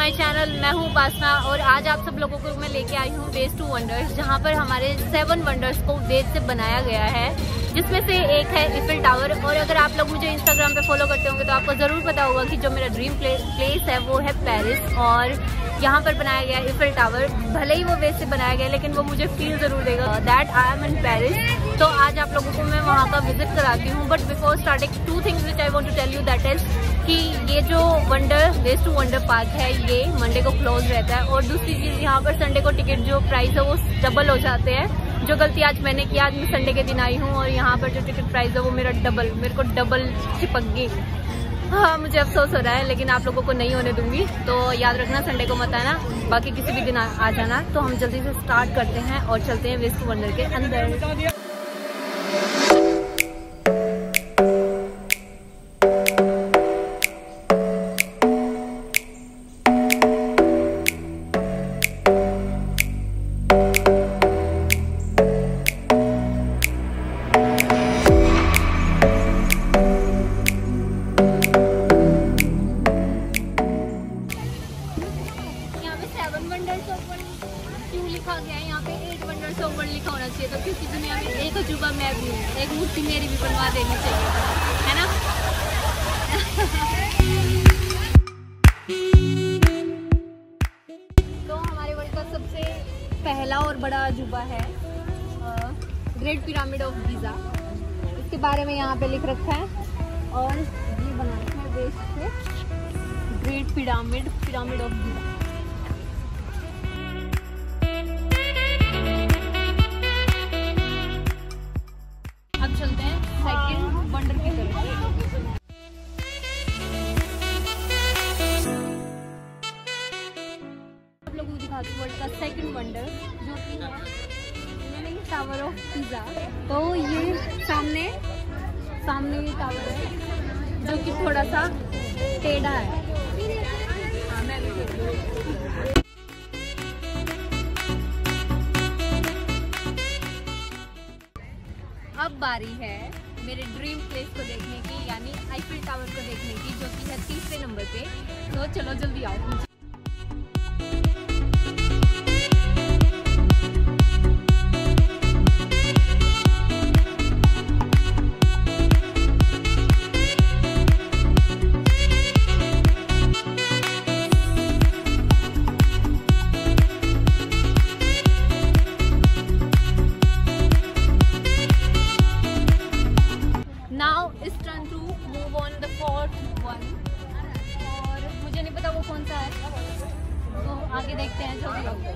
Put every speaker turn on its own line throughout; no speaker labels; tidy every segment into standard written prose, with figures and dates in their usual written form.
My channel. मैं हूँ उपासना और आज आप सब लोगों को मैं लेके आई हूँ वेज टू वंडर्स, जहाँ पर हमारे 7 वंडर्स को वेज से बनाया गया है, जिसमें से एक है इफिल टावर। और अगर आप लोग मुझे इंस्टाग्राम पे फॉलो करते होंगे तो आपको ज़रूर पता होगा कि जो मेरा ड्रीम प्लेस है वो है पेरिस, और यहाँ पर बनाया गया इफिल टावर। भले ही वो वेज से बनाया गया लेकिन वो मुझे फील ज़रूर देगा that I am in Paris. तो आज आप लोगों को मैं वहाँ का विजिट कराती हूँ। But before starting 2 things which I want to tell you, that is कि ये जो वेज टू वंडर पार्क है ये मंडे को क्लोज रहता है। और दूसरी चीज़, यहाँ पर संडे को टिकट जो प्राइस है वो डबल हो जाते हैं। जो गलती आज मैंने किया, आज मैं संडे के दिन आई हूँ और यहाँ पर जो टिकट प्राइस है वो मेरे को डबल चिपक गई। हाँ, मुझे अफसोस हो रहा है लेकिन आप लोगों को नहीं होने दूंगी। तो याद रखना, संडे को मत आना, बाकी किसी भी दिन आ जाना। तो हम जल्दी से स्टार्ट करते हैं और चलते हैं वेज टू वंडर के अंदर। क्यों लिखा गया है यहाँ पे 8 वंडर्स ऑफ वर्ल्ड लिखा होना चाहिए? तो क्योंकि दुनिया में एक अजूबा मैं भी हूँ, एक मूर्ति मेरी भी बनवा देनी चाहिए, है ना? तो हमारे वर्ल्ड का सबसे पहला और बड़ा अजूबा है ग्रेट पिरामिड ऑफ गीज़ा। इसके बारे में यहाँ पे लिख रखा है और ये बना रखा है वेस्ट से, ग्रेट पिरामिड ऑफ गीज़ा। अब चलते हैं सेकंड वंडर की तरफ। आप लोगों को दिखाती हूँ वर्ल्ड का सेकंड वंडर, जो कि है टावर ऑफ पिज़ा। तो ये सामने ये टावर है जो कि थोड़ा सा टेढ़ा है। हाँ, मैं भी अब बारी है मेरे ड्रीम प्लेस को देखने की, यानी आईफिल टावर को देखने की, जो कि है 3रे नंबर पे। तो चलो जल्दी आओ। और मुझे नहीं पता वो कौन सा है, तो आगे देखते हैं। जल्दी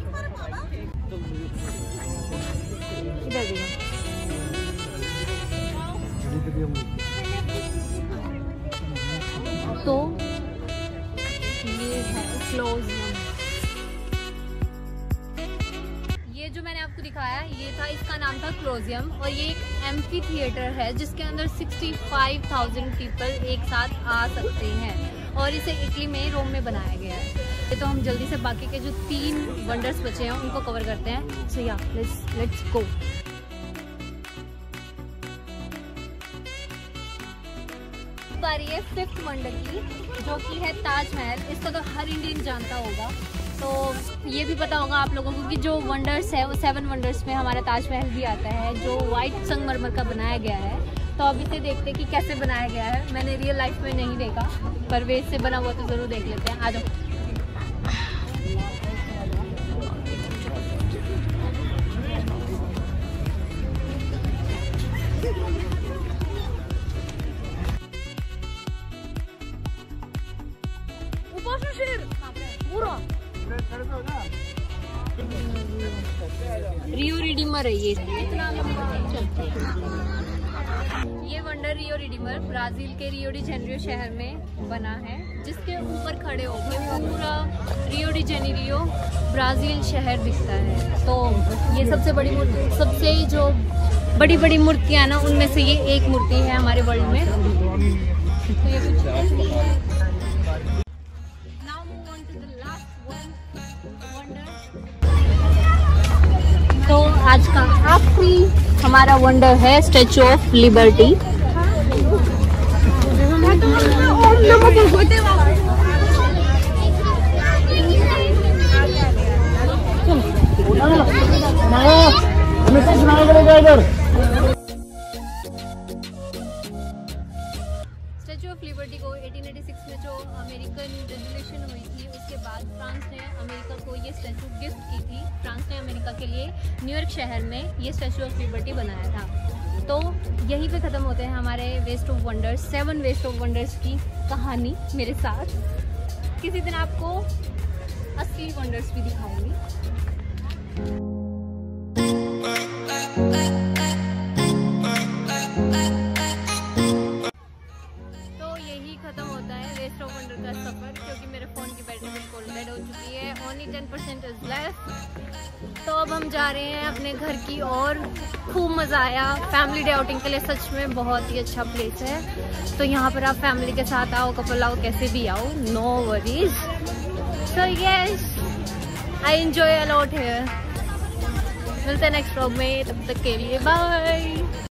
इधर तो ये है क्लोजियम। ये जो मैंने आपको दिखाया ये था, इसका नाम था क्लोजियम, और ये एक एम्फी थिएटर है जिसके अंदर 65,000 पीपल एक साथ आ सकते हैं, और इसे इटली में, रोम में बनाया गया है। ये तो हम जल्दी से बाकी के जो 3 वंडर्स बचे हैं उनको कवर करते हैं। सो या लेट्स गो। बारी है 5th वंडर की, जो कि है ताजमहल। इसको तो हर इंडियन जानता होगा। तो ये भी पता होगा आप लोगों को कि जो वंडर्स है वो 7 वंडर्स में हमारा ताजमहल भी आता है, जो वाइट संगमरमर का बनाया गया है। तो अब इसे देखते हैं कि कैसे बनाया गया है। मैंने रियल लाइफ में नहीं देखा, पर वेज से बना हुआ तो ज़रूर देख लेते हैं। आ जाओ। रियो रिडीमर है ये, इतना लंबा। ये वंडर रियो रिडीमर ब्राजील के रियो डी जेनेरियो शहर में बना है, जिसके ऊपर खड़े होकर पूरा रियो डी जेनेरियो ब्राजील शहर दिखता है। तो ये सबसे बड़ी मूर्ति, सबसे जो बड़ी मूर्तियाँ ना, उनमें से ये एक मूर्ति है हमारे वर्ल्ड में। तो ये कुछ तो आज का आखिरी हमारा वंडर है Statue of Liberty. Statue of Liberty को 1886 में जो अमेरिकन रेजोल्यूशन हुई थी उसके बाद फ्रांस ने अमेरिका को ये स्टैचू गिफ्ट की थी। फ्रांस ने अमेरिका के लिए न्यूयॉर्क शहर में ये स्टैचू ऑफ लिबर्टी बनाया था। तो यहीं पे ख़त्म होते हैं हमारे west of wonders 7 west of wonders की कहानी मेरे साथ। किसी दिन आपको असली वंडर्स भी दिखाऊंगी। खत्म होता है वेस्ट ऑफ वंडर का सफर, क्योंकि मेरे फोन की बैटरी बिल्कुल डेड हो चुकी है। Only 10% is left. तो अब हम जा रहे हैं अपने घर की ओर। खूब मज़ा आया फैमिली डे आउटिंग के लिए, सच में बहुत ही अच्छा प्लेस है। तो यहाँ पर आप फैमिली के साथ आओ, कपल आओ, कैसे भी आओ, no worries. So yes, I enjoy a lot here. मिलते हैं नेक्स्ट व्लॉग में, तब तक के लिए बाय।